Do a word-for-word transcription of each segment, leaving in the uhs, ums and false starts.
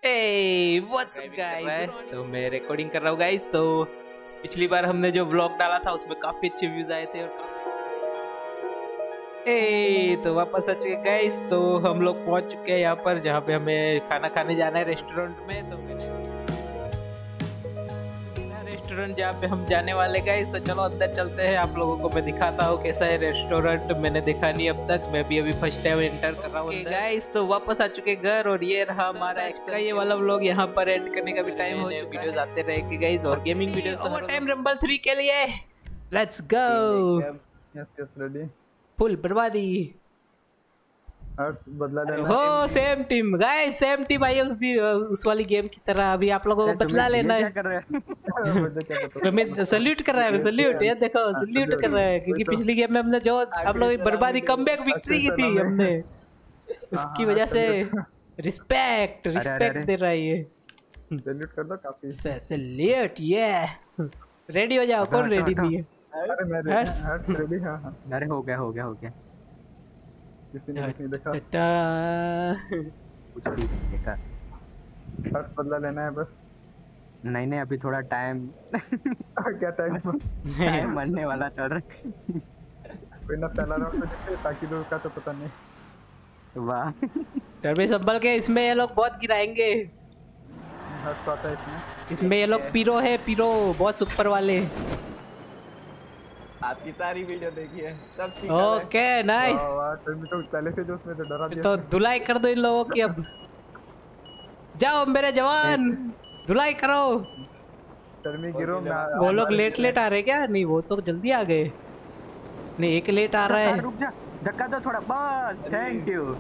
Hey, what's up guys? तो मैं recording कर रहा हूँ गाइस। तो पिछली बार हमने जो व्लॉग डाला था उसमें काफी अच्छे व्यूज आए थे और काफी ए तो वापस आ चुके गाइस। तो हम लोग पहुंच चुके हैं यहाँ पर जहाँ पे हमें खाना खाने जाना है रेस्टोरेंट में। तो रेस्टोरेंट जहाँ पे हम जाने वाले गाइस, तो चलो अंदर चलते हैं। आप लोगों को मैं दिखाता हूँ कैसा है रेस्टोरेंट। मैंने देखा नहीं अब तक, मैं भी अभी फर्स्ट टाइम एंटर कर रहा हूँ गाइस। तो वापस आ चुके घर और ये रहा हमारा एक्स्ट्रा ये वाला व्लॉग। यहाँ पर एंड करने का भी टाइम हो चुका है। वीडियोस आते रहेंगे गाइस और गेमिंग वीडियोस तो हर टाइम रंबल थ्री के लिए। Let's go. Yes yes ready. Full बर्बादी बदला लेना हो। Same team guys, same team आई उस दी उस वाली गेम की तरह। अभी आप लोगों को बदला लेना है। क्या कर रहे हैं? मैं सल्यूट कर रहा है, सल्यूट। ये देखो सल्यूट कर रहा है क्योंकि पिछली गेम में हमने जो आप लोगों की बर्बादी कमबैक विक्ट्री की थी हमने, उसकी वजह से रिस्पेक्ट रिस्पेक्ट दे रहा है ये। सल्यूट कर दो काफी। सल्यूट ये रेडी हो जाओ। कौन रेडी नहीं है? अरे मैं रेडी। हां हां अरे हो गया हो गया हो गया। किसी ने नहीं देखा। कुछ भी नहीं देखा। हर्ष बदला लेना है बस। नहीं नहीं अभी थोड़ा टाइम क्या टाइम टाइम मरने वाला चल रहा है। कोई ना पहला राउंड तो ताकि लोग का तो पता नहीं। वाह तभी संभल के। इसमें ये लोग बहुत गिराएंगे। हर्ष आता है इसमें। इसमें ये लोग पीरो है, पीरो बहुत ऊपर वाले। आपकी सारी वीडियो देखी है सब ठीक है। Okay nice. वाह तुम तो पहले से जो उसमें तो डरा दिया। तो धुलाई कर दो इन लोगों की। अब जाओ मेरे जवान, धुलाई करो। शर्मी गिरो ना। वो लोग लेट लेट आ रहे क्या? नहीं वो तो जल्दी आ गए। नहीं एक लेट आ रहा है। रुक जा, धक्का दो थोड़ा बस। Thank you.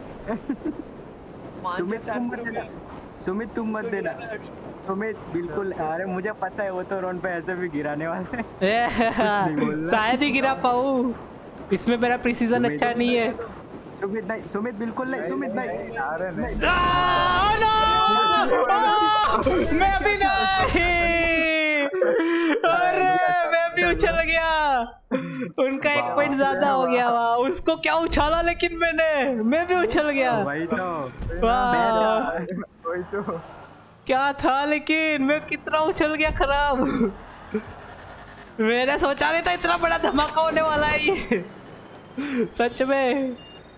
सुमित तुम मत देना, सुमित तुम मत देना। सुमित बिल्कुल। अरे मुझे पता है वो तो रोन पे ऐसे भी गिराने वाले हैं। शायद ही गिरा पाऊँ, इसमें मेरा प्रिसीजन अच्छा नहीं है। सुमित नहीं, सुमित बिल्कुल नहीं, सुमित नहीं। अरे नहीं मैं भी नहीं। अरे मैं भी उछल गया। उनका एक पॉइंट ज्यादा हो गया। वाह उसको क्या उछाला, लेकिन मैंने मैं भी उछल गया। वही तो वाह वही तो क्या था, लेकिन मैं कितना उछल गया खराब। मैंने सोचा नहीं था इतना बड़ा धमाका होने वाला है ये। सच में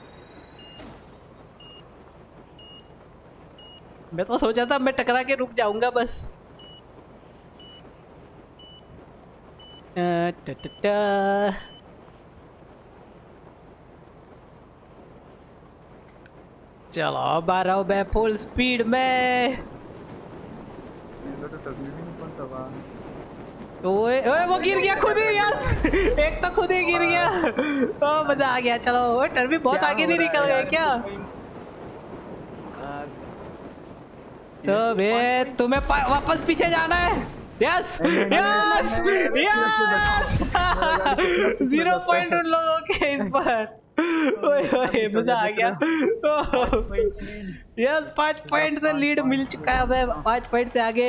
मैं तो सोचा था मैं टकरा के रुक जाऊंगा बस। टा टा टा। चलो बारह मैं फुल स्पीड में। ओए ओए वो गिर गया खुद ही। यस एक तो खुद ही गिर गया। ओ मजा आ गया। चलो ओए टर्बी बहुत आगे नहीं निकल गए क्या? तो बे तुम्हें वापस पीछे जाना है। Yes yes yes. Zero point उन लोगों के इस पर। ओए ओए मजा आ गया। यस पांच पॉइंट से लीड मिल चुका है। अब पांच पॉइंट से आगे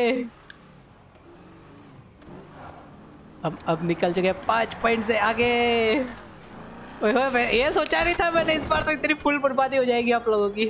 अब अब निकल चुके हैं पांच पॉइंट से आगे। ओए ओए मैं ये सोचा नहीं था मैंने इस बार तो इतनी फुल बर्बादी हो जाएगी आप लोगों की।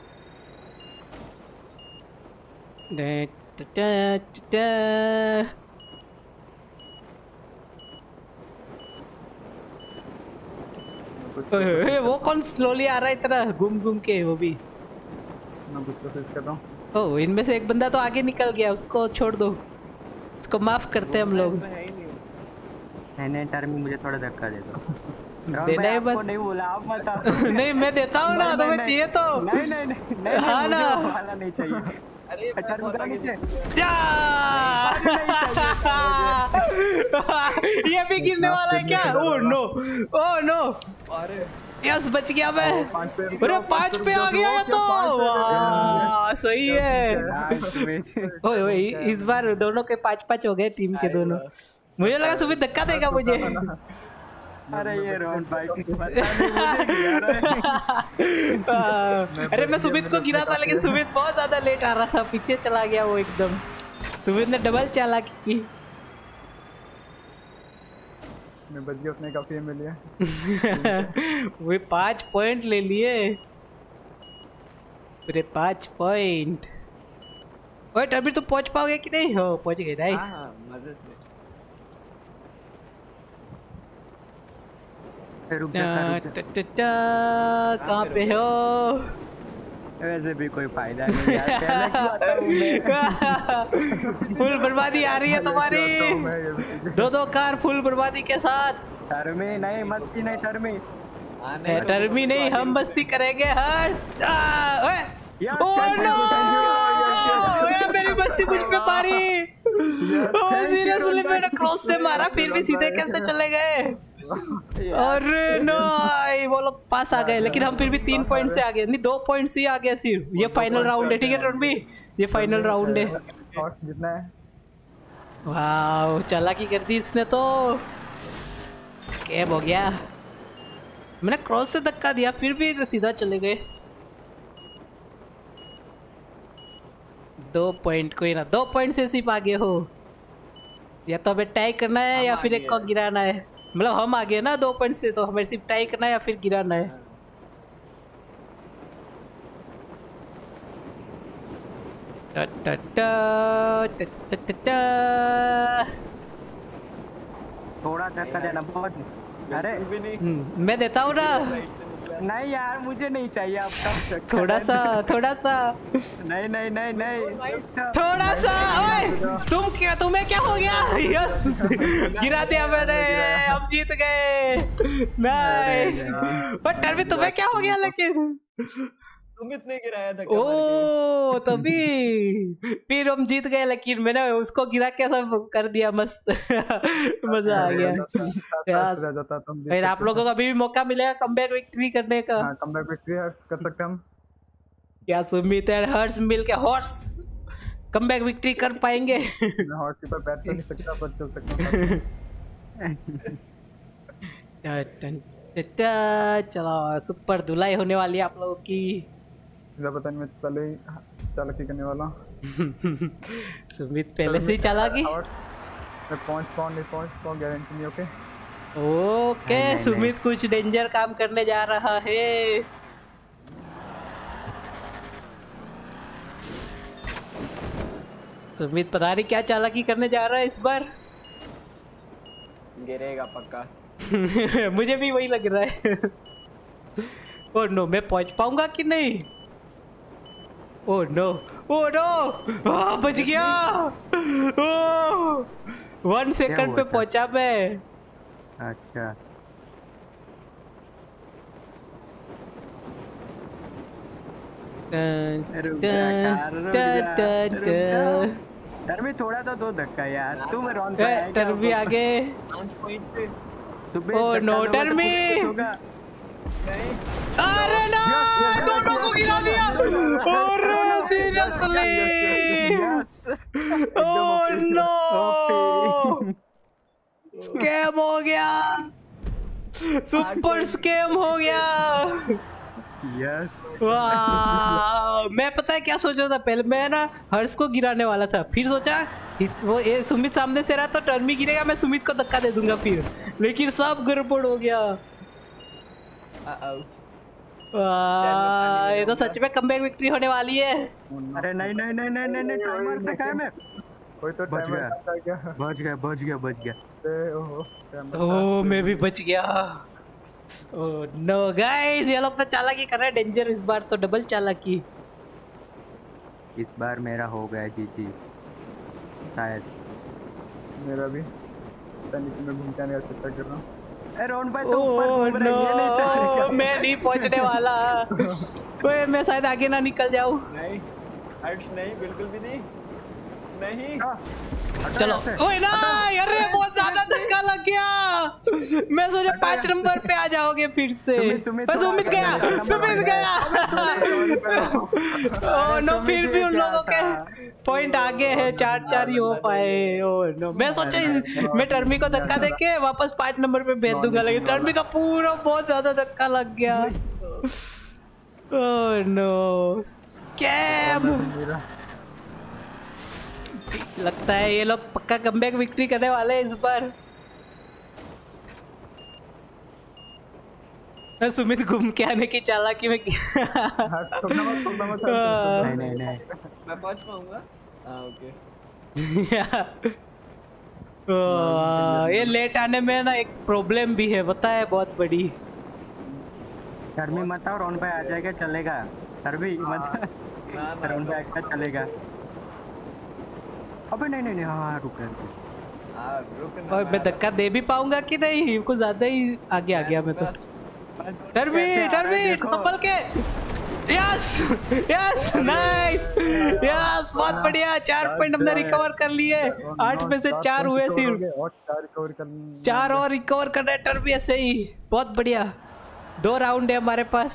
ओए वो कौन स्लोली आ रहा है इतना घूम घूम के? वो भी मैं कुछ कोशिश कर रहा हूं। ओह इनमें से एक बंदा तो आगे निकल गया, उसको छोड़ दो, उसको माफ करते हैं हम लोग। नहीं नहीं टर्मी मुझे थोड़ा धक्का दे दो। देना है बस। नहीं बोला आप मत। नहीं मैं देता हूँ ना, तुम्हें चाहिए तो। नहीं नहीं नहीं हाँ ना वाला नहीं चाहिए। अरे ये भी गिरने वाला है क्या? Oh no oh no. अरे यस बच गया मैं। अरे पांच पे आ गया ये तो। वाह सही है। ओए ओए इस बार दोनों के पांच पांच हो गए टीम के दोनों। मुझे लगा सुमित धक्का देगा मुझे। अरे ये राउंड बाइक अरे मैं सुमित को गिरा था, लेकिन सुमित बहुत ज्यादा लेट आ रहा था, पीछे चला गया वो एकदम। सुमित ने डबल चालाकी की। मैं बच गया, उसने काफी मिल लिया। वो पांच पॉइंट ले लिए पूरे पांच पॉइंट। ओए टर्बी तुम पहुंच पाओगे कि नहीं? हो पहुंच गए, नाइस। हाँ मदद से रुक जा कहाँ पे हो? वैसे भी कोई फायदा नहीं यार, पहले क्यों आता हूँ मैं? फुल बर्बादी आ रही है तुम्हारी। दो दो कार फुल बर्बादी के साथ। टर्मी नहीं, मस्ती नहीं टर्मी। टर्मी नहीं, हम मस्ती करेंगे हर्ष। ओह नो, मेरी मस्ती मुझ पे मारी। ओह सीरियसली मैंने क्रॉस से मारा फिर भी सीधे कैसे चले गए? अरे नो, वो लोग पास आ गए लेकिन हम फिर भी तीन पॉइंट से आगे, नहीं दो पॉइंट से आगे सिर्फ। ये फाइनल राउंड है, ठीक है टर्मी, ये फाइनल राउंड है। जितना है वाह, चालाकी कर दी इसने तो, स्कैम हो गया। मैंने क्रॉस से धक्का दिया फिर भी सीधा चले गए। दो पॉइंट, कोई ना, दो पॉइंट से सिर्फ आगे हो। या तो हमें टाई करना है या फिर एक को गिराना है। मतलब हम आगे ना दो पॉइंट से, तो हमें सिर्फ टाई करना है या फिर गिराना है। टा टा टा टा टा टा टा। थोड़ा धक्का देना बहुत। अरे मैं देता हूँ ना। नहीं यार, मुझे नहीं चाहिए आपका। थोड़ा सा, थोड़ा सा। नहीं नहीं नहीं नहीं, थोड़ा सा। ओए तुम क्या, तुम्हें क्या हो गया? यस, गिरा दिया मैंने, हम जीत गए। नाइस। बट टर्बी तुम्हें क्या हो गया? लेकिन सुमित ने गिराया था। ओ तभी फिर हम जीत गए, लेकिन मैंने उसको गिरा के सब कर दिया। मस्त मजा आ गया। फिर आप लोगों को अभी भी मौका मिलेगा कमबैक विक्ट्री करने का। हाँ, कमबैक विक्ट्री कर सकते हम। क्या सुमित और हर्ष मिल के हॉर्स कमबैक विक्ट्री कर पाएंगे? मैं हॉर्स पर बैठ तो नहीं सकता, पर चल सकता हूँ। चलो, सुपर धुलाई होने वाली है आप लोगों की। पता नहीं, मैं पहले ही चालाकी करने वाला हूँ। सुमित पहले से ही चालाकी। मैं पहुंच पाऊँ नहीं पहुंच पाऊँ गारंटी नहीं। ओके ओके, सुमित कुछ डेंजर काम करने जा रहा है। सुमित पता नहीं क्या चालाकी करने जा रहा है इस बार। गिरेगा पक्का। मुझे भी वही लग रहा है। ओह नो, मैं पहुंच पाऊंगा कि नहीं? ओह नो, ओह नो, आ, बच गया। ओह, वन सेकंड पे पहुंचा मैं। अच्छा टर्मी, थोड़ा तो दो धक्का यार। तुम रॉन पे आए। टर्मी आगे। ओह नो टर्मी, अरे ना, दोनों को गिरा दिया। और सीरियसली, ओह नो, स्कैम हो गया, सुपर स्कैम हो गया। यस वाह, मैं पता है क्या सोच रहा था पहले? मैं ना हर्ष को गिराने वाला था, फिर सोचा वो ये सुमित सामने से रहा तो टर्मी गिरेगा, मैं सुमित को धक्का दे दूंगा फिर, लेकिन सब गड़बड़ हो गया। वाह, ये तो सच में कमबैक विक्ट्री होने वाली है। अरे नहीं नहीं नहीं नहीं नहीं, नहीं टाइमर से क्या मैं कोई तो बच गया गया बच गया बच गया बच गया। ओहो ओह, मैं भी बच गया। ओह नो गाइस, ये लोग तो चालाकी कर रहे हैं डेंजर इस बार, तो डबल चालाकी। इस बार मेरा हो गया जी जी शायद। मेरा भी तनिक में घूम के आने का चेष्टा कर रहा हूँ। रोड पे तो ऊपर घूम रही है, नहीं चलेगा। मैं नहीं पहुंचने वाला। ओए मैं शायद आगे ना निकल जाऊं। नहीं हर्ष, नहीं बिल्कुल भी नहीं, नहीं। चलो। ओए ना, अरे बहुत ज्यादा धक्का लग गया। मैं सोचा पांच नंबर पे आ जाओगे फिर से। सुमित सुमित गया, सुमित गया। ओह नो, फिर भी उन लोगों के पॉइंट आगे है, चार चार ही हो पाए। ओह नो, मैं सोचा मैं टर्मी को धक्का देके वापस पांच नंबर पे भेज दूंगा, लेकिन टर्मी का पूरा बहुत ज्यादा धक्का लग गया। Oh no, scam. लगता है ये लोग पक्का कमबैक विक्ट्री करने वाले हैं इस बार। सुमित घूम के आने की चालाकी में। नहीं नहीं नहीं, मैं पहुंच पाऊंगा। हाँ ओके। ये लेट आने में ना एक प्रॉब्लम भी है, पता है, बहुत बड़ी। शर्मी मत आओ, रोन पे आ जाएगा चलेगा। शर्मी मत रोन पे आएगा चलेगा। अबे नहीं नहीं नहीं, हाँ रुक रुक। और मैं धक्का दे भी पाऊंगा कि नहीं? कुछ ज्यादा ही आगे आ गया मैं तो। टर्बी टर्बी संभल के। यस यस नाइस यस, बहुत बढ़िया। चार पॉइंट हमने रिकवर कर लिए। आठ में से चार हुए सिर्फ। चार और रिकवर करना है टर्बी, ऐसे ही। बहुत बढ़िया। दो राउंड है हमारे पास,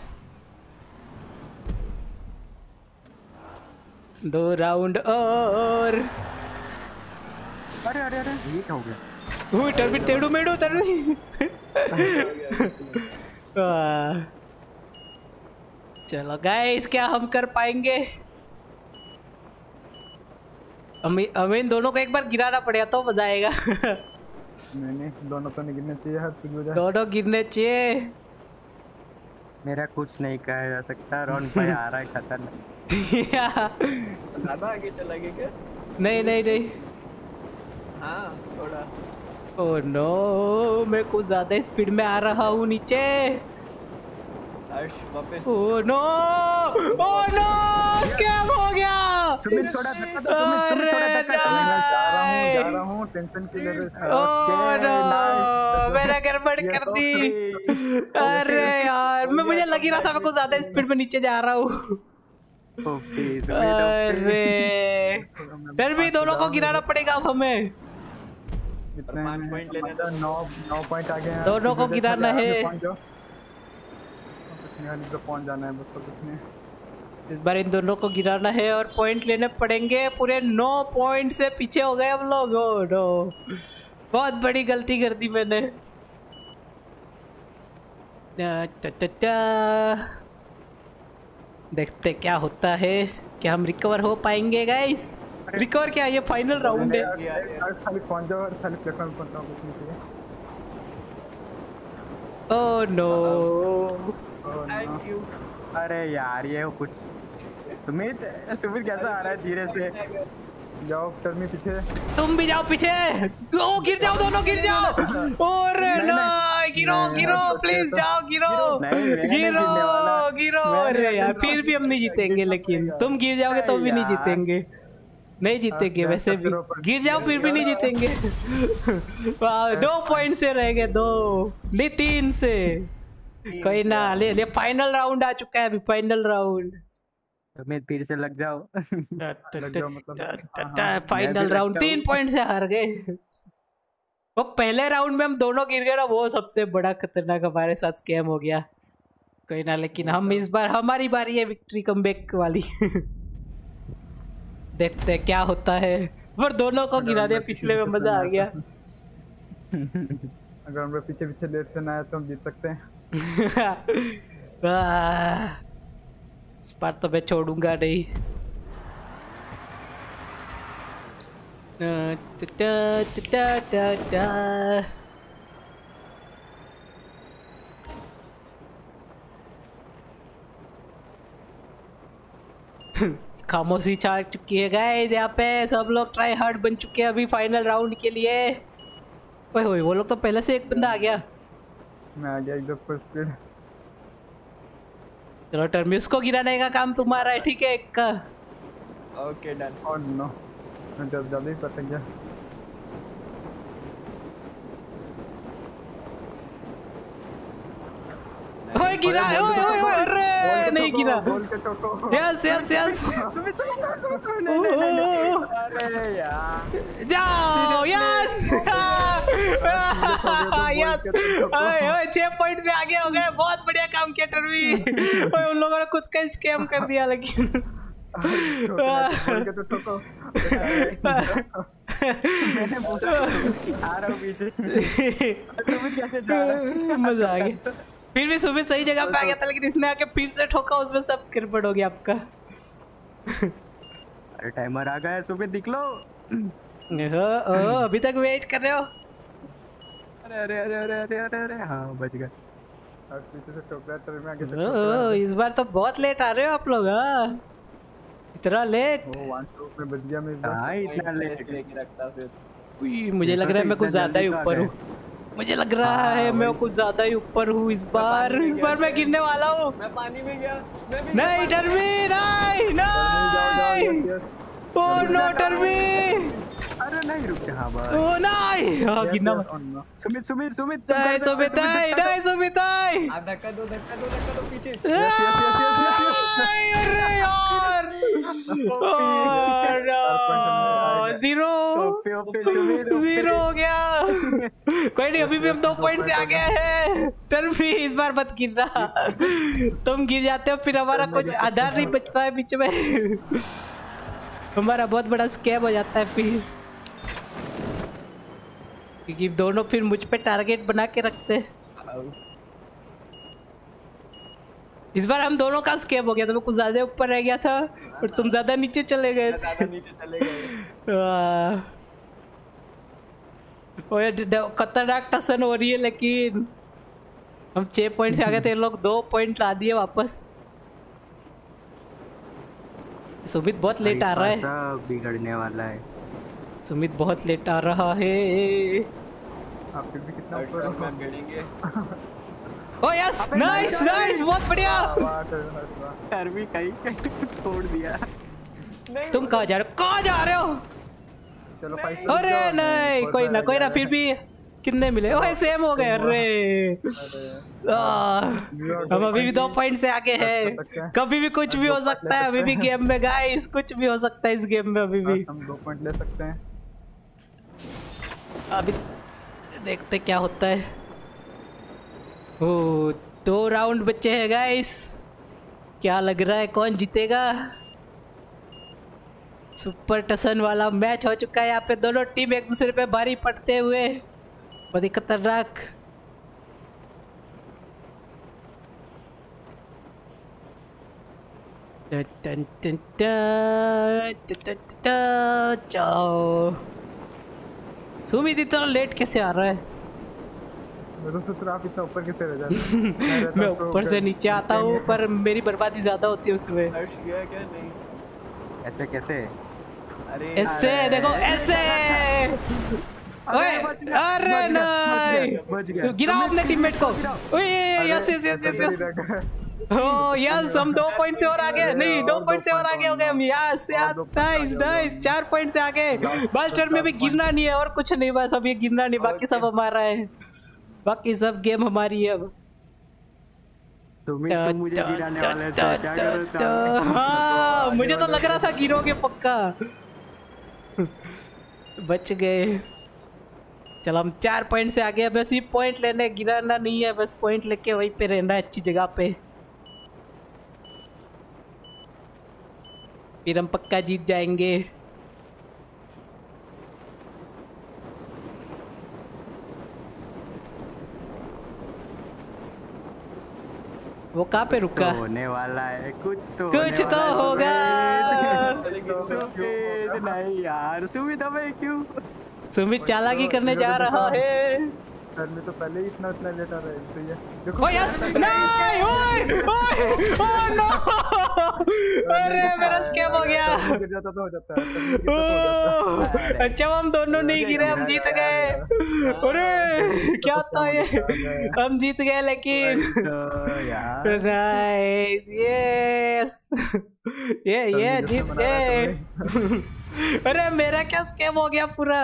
दो राउंड और। अरे अरे अरे ये क्या हो गया? वो टर्बी टेढ़ू मेढ़ू टर्बी। चलो गाइस, क्या हम कर पाएंगे? हमें हमें इन दोनों को एक बार गिराना पड़ेगा तो मजा आएगा। नहीं नहीं, दोनों तो नहीं गिरने चाहिए, हर कुछ हो जाए। दोनों गिरने चाहिए। मेरा कुछ नहीं कहा जा सकता। रोन पे आ रहा है खतरनाक। ज्यादा आगे चला गया क्या? नहीं नहीं नहीं। हाँ थोड़ा। ओह नो, मैं कुछ ज्यादा स्पीड में आ रहा हूँ नीचे। Oh no oh no, scam हो गया। सुमित थोड़ा धक्का दो, सुमित सुमित थोड़ा धक्का दो। मैं जा रहा हूँ जा रहा हूँ, टेंशन की वजह से। ओह नो, मैंने गड़बड़ कर दी। अरे यार, मैं मुझे लग ही रहा था मैं कुछ ज्यादा स्पीड में नीचे जा रहा हूँ। अरे फिर भी दोनों को गिराना पड़ेगा अब हमें। पाँच पॉइंट लेने तो नौ नौ पॉइंट आ गए हैं। दोनों को गिराना है। पहुंच जाना है बस, तो कुछ नहीं। इस बार इन दोनों को गिराना है और पॉइंट लेने पड़ेंगे। पूरे नौ पॉइंट से पीछे हो गए हम लोग। ओह नो, बहुत बड़ी गलती कर दी मैंने। टा टा टा। देखते क्या होता है, क्या हम रिकवर हो पाएंगे गाइस? रिकवर क्या, ये फाइनल राउंड है। खाली पहुंच जाओ और खाली प्लेटफॉर्म पर पहुंचो, कुछ नहीं चाहिए। Oh no, thank you. अरे यार ये कुछ। सुमित सुमित कैसा आ रहा है धीरे से? जाओ टर्मी पीछे। तुम भी जाओ पीछे। दो गिर जाओ, दोनों गिर जाओ। और नो, गिरो गिरो प्लीज, जाओ गिरो गिरो गिरो। अरे यार, फिर भी हम नहीं जीतेंगे। लेकिन तुम गिर जाओगे तो भी नहीं जीतेंगे। नहीं जीतेंगे वैसे भी। गिर जाओ फिर भी नहीं जीतेंगे। दो पॉइंट से रह गए, दो नहीं तीन से। कोई ना, ले ले। फाइनल राउंड आ चुका है अभी, फाइनल राउंड। तुम्हें फिर से लग जाओ। फाइनल राउंड तीन पॉइंट से हार गए। वो पहले राउंड में हम दोनों गिर गए ना, वो सबसे बड़ा खतरनाक हमारे साथ स्कैम हो गया। कोई ना, लेकिन हम इस बार, हमारी बारी है विक्ट्री कमबैक वाली। देखते क्या होता है। पर दोनों को गिरा दिया, पिछले में मजा आ गया। अगर हम पीछे पीछे लेट से ना आए तो हम जीत सकते हैं। इस बार तो मैं छोड़ूंगा नहीं। टा टा टा टा। खामोशी छा चुकी है गाइस यहाँ पे। सब लोग ट्राई हार्ड बन चुके हैं अभी फाइनल राउंड के लिए। ओए होए, वो लोग तो पहले से एक बंदा आ गया। मैं आ गया एकदम फुल स्पीड। चलो टर्मिस को गिराने का काम तुम्हारा है, ठीक है? एक का ओके डन। ओह नो, मैं जब जल्दी पता गया। ओए गिरा, ओए ओए ओए, अरे नहीं गिरा। यस यस यस, अरे यार जाओ। यस यस, ओए ओए, छह पॉइंट से आगे हो गए। बहुत बढ़िया काम किया टर्मी। ओए उन लोगों ने खुद का स्कैम कर दिया। लेकिन मजा आ गया। फिर भी सुमित सही जगह पे आ गया था, लेकिन इसने आके फिर से ठोका, उसमें सब गड़बड़ हो गया आपका। अरे टाइमर आ गया सुमित, दिख लो। ओ, अभी तक वेट कर रहे हो? अरे अरे अरे अरे अरे अरे अरे हाँ बच गए। इस बार तो बहुत लेट आ रहे हो आप लोग। हाँ, इतना लेट? वो वन टू में बच गया मैं इस बार। हाँ इतना लेट लेके रखता फिर। उई, मुझे लग रहा है मैं कुछ ज्यादा ही ऊपर हूँ। मुझे लग रहा है मैं कुछ ज्यादा ही ऊपर हूँ इस बार। इस बार मैं गिरने वाला हूँ। मैं पानी में गया। मैं भी नहीं टर्मी, नहीं नहीं। ओ नो टर्मी। अरे नहीं रुक जा। हाँ बस ओ नहीं, हाँ गिरना मत। सुमित सुमित सुमित तुम नहीं कर सकते हो, सुमित, नहीं नहीं सुमित, नहीं। आप धक्का दो धक्का दो धक्का दो पीछे। नहीं, अरे यार। जीरो ओपे ओपे सुमित जीरो हो गया। कोई नहीं, अभी भी हम दो पॉइंट से आगे हैं। टर्मी इस बार मत गिरना। तुम गिर जाते हो फिर हमारा कुछ आधार नहीं बचता है बीच में। हमारा बहुत बड़ा स्कैम हो जाता है फिर, क्योंकि दोनों फिर मुझ पे टारगेट बना के रखते हैं। इस बार हम दोनों का स्कैम हो गया था। मैं कुछ ज्यादा ऊपर रह गया था और तुम ज्यादा नीचे चले गए। ज्यादा नीचे चले गए। ओए खतरनाक टसन हो रही है, लेकिन हम छह पॉइंट से आगे थे, लोग दो पॉइंट ला दिए वापस। सुमित बहुत लेट आ रहा है। सब बिगड़ने वाला है। सुमित बहुत लेट आ रहा है। आप फिर भी कितना थर्ड ऊपर टाइम हो? में गिरेंगे। ओ यस, नाइस नाइस, बहुत बढ़िया। वाह, वाह, वाह। टर्मी कहीं कहीं तोड़ दिया। नहीं तुम कहाँ जा रहे हो? कहाँ जा रहे हो? चलो फाइट अरे नहीं, कोई ना कोई ना, फिर भी कितने मिले? ओए सेम हो गए। अरे आ, हम अभी भी दो पॉइंट से आगे हैं। कभी भी कुछ भी हो सकता है अभी भी गेम में गाइस, कुछ भी हो सकता है इस गेम में अभी भी। हम दो पॉइंट ले सकते हैं। अभी देखते क्या होता है। ओ दो राउंड बचे हैं गाइस। क्या लग रहा है कौन जीतेगा? सुपर टसन वाला मैच हो चुका है। यहाँ पे दोनों टीम एक दूसरे पे भारी पड़ते हुए, बहुत ही खतरनाक। जाओ। सुमित इतना लेट कैसे आ रहा है? मैं तो सोच रहा आप इतना ऊपर कैसे रह जाते हैं? मैं ऊपर से नीचे आता हूँ, पर मेरी बर्बादी ज्यादा होती है उसमें। हर्ष गया क्या? नहीं। ऐसे कैसे? अरे ऐसे देखो, ऐसे। ओए अरे नहीं, बच गया। गिराओ अपने टीममेट को। ओए yes yes yes yes yes. Oh yes, हम दो पॉइंट से और आगे। नहीं, दो पॉइंट से और आगे हो गए हम। यस यस, नाइस नाइस, चार पॉइंट से आगे। बास्टर में भी गिरना नहीं है और कुछ नहीं, बस अब ये गिरना नहीं, बाकी सब हमारा है। बाकी सब गेम हमारी है अब। तुम ही तो मुझे गिराने वाले थे, क्या करो? हाँ, मुझे तो लग रहा था गिरोगे पक्का। बच गए। चलो हम चार पॉइंट से आगे। बस ये पॉइंट लेने, गिराना नहीं है, बस पॉइंट लेके वहीं पे रहना है, अच्छी जगह पे। फिर हम पक्का जीत जाएंगे। वो कहाँ पे रुका? होने वाला है कुछ तो, कुछ तो होगा। सुमित नहीं यार, सुमित हमें क्यों? सुमित चालाकी करने जा रहा है। सर में तो पहले ही इतना इतना लेट आ रहा है, तो ये देखो। ओ यस, नहीं, ओए ओए, ओह नो, अरे मेरा स्कैम हो गया। गिर जाता तो हो जाता है, तभी गिरता तो हो जाता है। अच्छा हम दोनों नहीं गिरे, हम जीत गए। अरे क्या था ये, हम जीत गए लेकिन। नाइस, यस, ये ये जीत गए। अरे मेरा क्या स्कैम हो गया पूरा।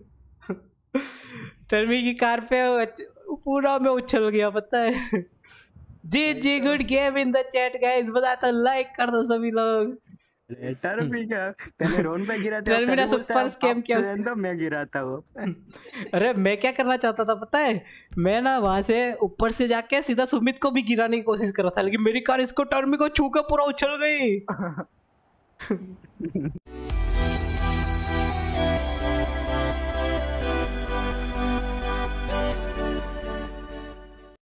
टर्मी की कार पे पूरा में उछल गया, पता है। जी जी, good game in the chat guys. बताया तो लाइक कर दो सभी लोग। टर्मी क्या पहले रोन पे गिरा था, टर्मी ने सुपर स्कैम किया उसके। तो मैं गिरा था वो। अरे मैं क्या करना चाहता था पता है, मैं ना वहां से ऊपर से जाके सीधा सुमित को भी गिराने की कोशिश कर रहा था, लेकिन मेरी कार इसको टर्मी को छू कर पूरा उछल गई।